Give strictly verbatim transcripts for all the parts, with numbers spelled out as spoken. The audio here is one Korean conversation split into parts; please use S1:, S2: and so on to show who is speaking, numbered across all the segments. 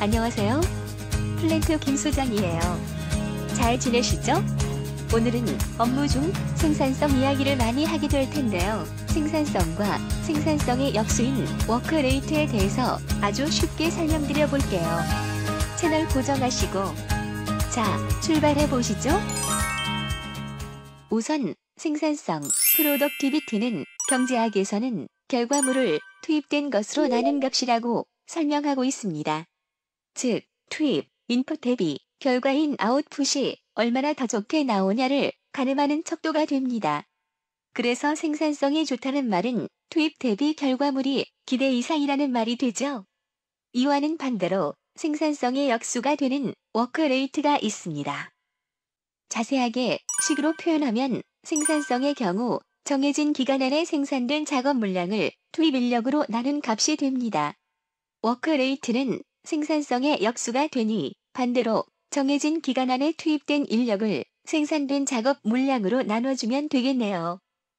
S1: 안녕하세요. 플랜트 김 소장이에요. 잘 지내시죠? 오늘은 업무 중 생산성 이야기를 많이 하게 될 텐데요. 생산성과 생산성의 역수인 워크레이트에 대해서 아주 쉽게 설명드려 볼게요. 채널 고정하시고 자, 출발해 보시죠. 우선 생산성, 프로덕티비티는 경제학에서는 결과물을 투입된 것으로 나눈 값이라고 설명하고 있습니다. 즉, 투입, 인풋 대비 결과인 아웃풋이 얼마나 더 좋게 나오냐를 가늠하는 척도가 됩니다. 그래서 생산성이 좋다는 말은 투입 대비 결과물이 기대 이상이라는 말이 되죠. 이와는 반대로 생산성의 역수가 되는 워크레이트가 있습니다. 자세하게 식으로 표현하면 생산성의 경우 정해진 기간 안에 생산된 작업 물량을 투입 인력으로 나눈 값이 됩니다. 워크레이트는 생산성의 역수가 되니 반대로 정해진 기간 안에 투입된 인력을 생산된 작업 물량으로 나눠주면 되겠네요.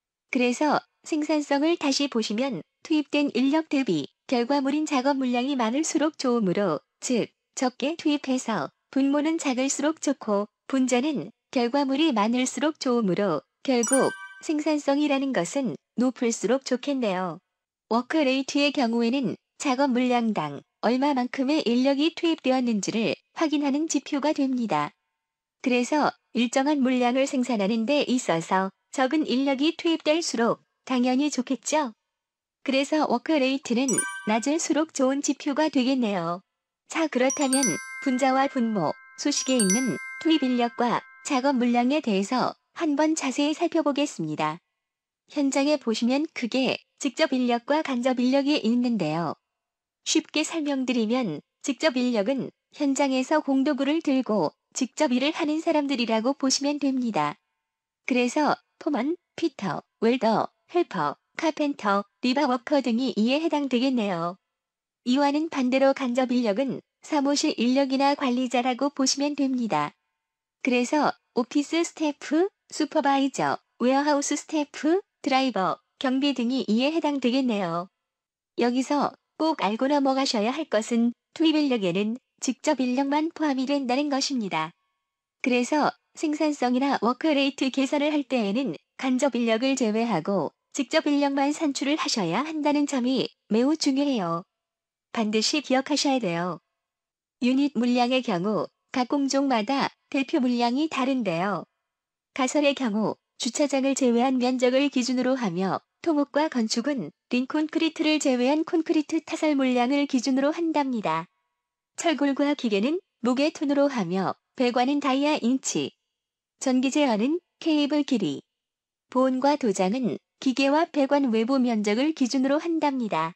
S1: 그래서 생산성을 다시 보시면 투입된 인력 대비 결과물인 작업 물량이 많을수록 좋으므로, 즉 적게 투입해서 분모는 작을수록 좋고 분자는 결과물이 많을수록 좋으므로 결국 생산성이라는 것은 높을수록 좋겠네요. 워크레이트의 경우에는 작업 물량당 얼마만큼의 인력이 투입되었는지를 확인하는 지표가 됩니다. 그래서 일정한 물량을 생산하는 데 있어서 적은 인력이 투입될수록 당연히 좋겠죠? 그래서 워크레이트는 낮을수록 좋은 지표가 되겠네요. 자, 그렇다면 분자와 분모, 수식에 있는 투입 인력과 작업 물량에 대해서 한번 자세히 살펴보겠습니다. 현장에 보시면 크게 직접 인력과 간접 인력이 있는데요. 쉽게 설명드리면 직접 인력은 현장에서 공도구를 들고 직접 일을 하는 사람들이라고 보시면 됩니다. 그래서 포먼, 피터, 웰더, 헬퍼, 카펜터, 리바워커 등이 이에 해당되겠네요. 이와는 반대로 간접 인력은 사무실 인력이나 관리자라고 보시면 됩니다. 그래서 오피스 스태프, 슈퍼바이저, 웨어하우스 스태프, 드라이버, 경비 등이 이에 해당되겠네요. 여기서 꼭 알고 넘어가셔야 할 것은 투입 인력에는 직접 인력만 포함이 된다는 것입니다. 그래서 생산성이나 워크레이트 계산을 할 때에는 간접 인력을 제외하고 직접 인력만 산출을 하셔야 한다는 점이 매우 중요해요. 반드시 기억하셔야 돼요. 유닛 물량의 경우 각 공종마다 대표 물량이 다른데요. 가설의 경우 주차장을 제외한 면적을 기준으로 하며 토목과 건축은 린콘크리트를 제외한 콘크리트 타설 물량을 기준으로 한답니다. 철골과 기계는 무게톤으로 하며 배관은 다이아 인치, 전기 제어는 케이블 길이, 보온과 도장은 기계와 배관 외부 면적을 기준으로 한답니다.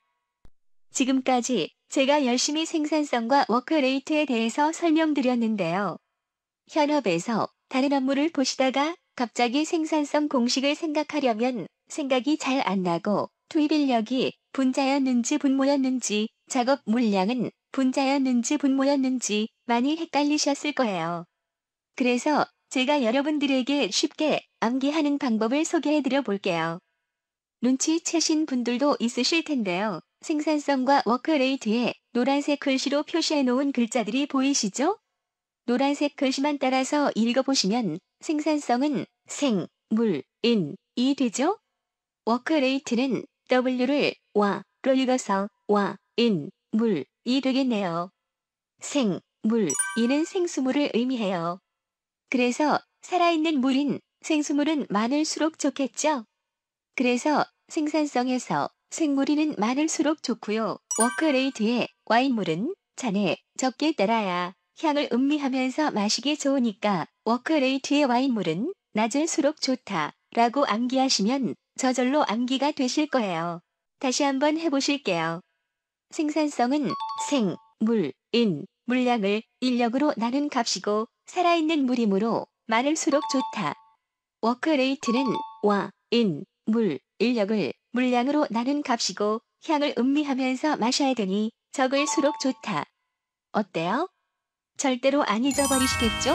S1: 지금까지 제가 열심히 생산성과 워크레이트에 대해서 설명드렸는데요. 현업에서 다른 업무를 보시다가 갑자기 생산성 공식을 생각하려면 생각이 잘 안 나고 투입 인력이 분자였는지 분모였는지 작업 물량은 분자였는지 분모였는지 많이 헷갈리셨을 거예요. 그래서 제가 여러분들에게 쉽게 암기하는 방법을 소개해드려 볼게요. 눈치채신 분들도 있으실 텐데요. 생산성과 워크레이트에 노란색 글씨로 표시해 놓은 글자들이 보이시죠? 노란색 글씨만 따라서 읽어보시면 생산성은 생, 물, 인, 이 되죠? 워크레이트는 W를 와로 읽어서 와, 인, 물, 이 되겠네요. 생, 물, 이는 생수물을 의미해요. 그래서 살아있는 물인 생수물은 많을수록 좋겠죠? 그래서 생산성에서 생물인은 많을수록 좋고요. 워크레이트의 와인물은 잔에 적게 따라야 향을 음미하면서 마시기 좋으니까 워크레이트의 와인물은 낮을수록 좋다 라고 암기하시면 저절로 암기가 되실 거예요. 다시 한번 해보실게요. 생산성은 생, 물, 인, 물량을 인력으로 나눈 값이고 살아있는 물이므로 많을수록 좋다. 워크레이트는 와, 인, 물, 인력을 물량으로 나눈 값이고 향을 음미하면서 마셔야 되니 적을수록 좋다. 어때요? 절대로 안 잊어버리시겠죠?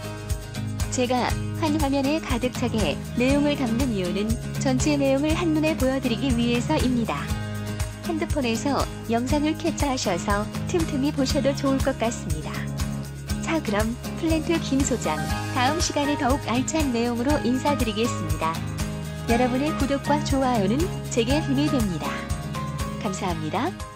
S1: 제가 한 화면에 가득 차게 내용을 담는 이유는 전체 내용을 한눈에 보여드리기 위해서입니다. 핸드폰에서 영상을 캡처하셔서 틈틈이 보셔도 좋을 것 같습니다. 자, 그럼 플랜트 김 소장, 다음 시간에 더욱 알찬 내용으로 인사드리겠습니다. 여러분의 구독과 좋아요는 제게 힘이 됩니다. 감사합니다.